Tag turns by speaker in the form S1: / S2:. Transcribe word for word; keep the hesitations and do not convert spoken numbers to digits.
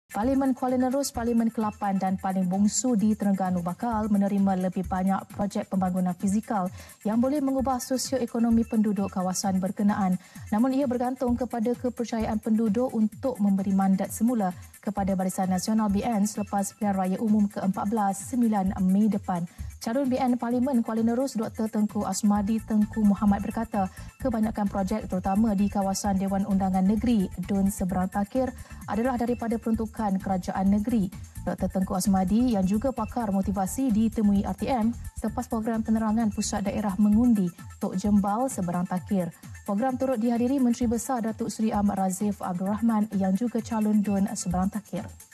S1: Parlimen Kuala Nerus, Parlimen ke lapan dan paling bongsu di Terengganu bakal menerima lebih banyak projek pembangunan fizikal yang boleh mengubah sosioekonomi penduduk kawasan berkenaan. Namun ia bergantung kepada kepercayaan penduduk untuk memberi mandat semula kepada Barisan Nasional B N selepas pilihan raya umum ke empat belas sembilan Mei depan. Calon B N Parlimen Kuala Nerus Doktor Tengku Asmadi Tengku Muhammad berkata kebanyakan projek terutama di kawasan Dewan Undangan Negeri Dun Seberang Takir adalah daripada peruntukan kerajaan negeri. Doktor Tengku Asmadi yang juga pakar motivasi ditemui R T M selepas program penerangan pusat daerah mengundi Tok Jembal Seberang Takir. Program turut dihadiri Menteri Besar Datuk Seri Ahmad Razif Abdul Rahman yang juga calon Dun Seberang Takir.